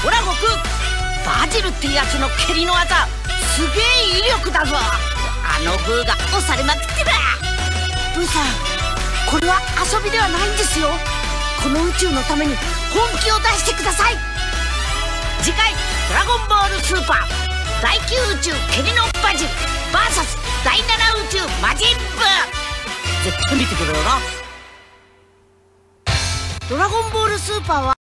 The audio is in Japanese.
ほら悟空、バジルってやつの蹴りの技すげえ威力だぞ。あのグーが押されまくってる。ブーさん、これは遊びではないんですよ。この宇宙のために本気を出してください。次回「ドラゴンボールスーパー第9宇宙蹴りのバジル VS 第7宇宙魔人ブー」絶対見てくれよな。ドラゴンボールスーパーは